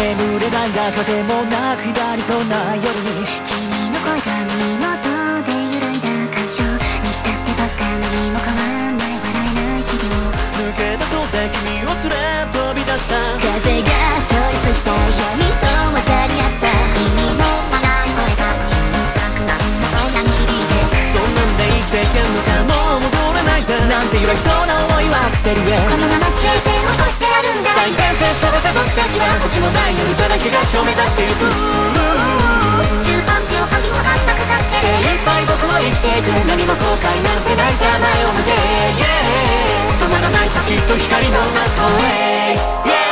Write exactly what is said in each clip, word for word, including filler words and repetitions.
眠れないが風もなく左とない夜に君の声が耳元で揺らいだ箇所に浸ってばっか何も変わんない笑えない日々を抜け出そうぜ君を連れ飛び出した風が通り過ぎた闇と混ざり合った君の笑い声が小さくなるの空に響いてそんなんで生きていけんのかもう戻れないぜなんて揺らぎそうな思いは捨てるへこのまま地平線を越してやるんだ最前線飛ばせ僕たちは星もない夜から東を目指してゆくじゅうさんびょう先もあったくたって精一杯僕は生きていく何も後悔なんてないさ前を向け、yeah、止まらないさきっと光の中へ、yeah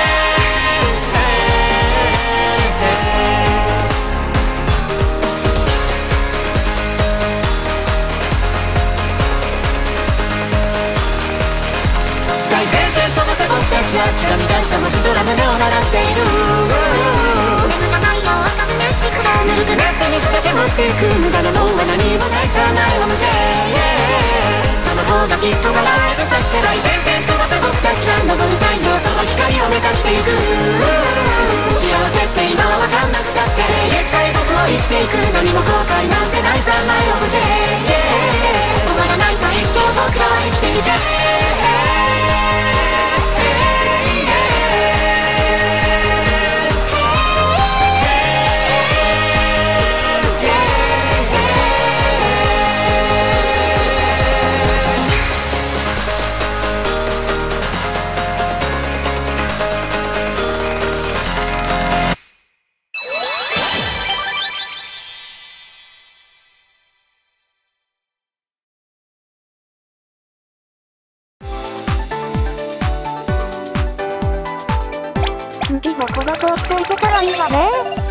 しがみ出した星空胸を鳴らしている眠らないよ赤胸ちくらぬるくなって水だけ持っていく無駄なのは何もないさ前を向け、yeah、その方がきっと笑えるさ世界前線飛ばせ僕たちが昇る太陽その光を目指していく幸せって今は分かんなくたって精一回僕を生きていく何も後悔なんてないさ前を向け、yeah、終わらないさ一生僕らは生きていて次もこの調子でいけたらいいわね。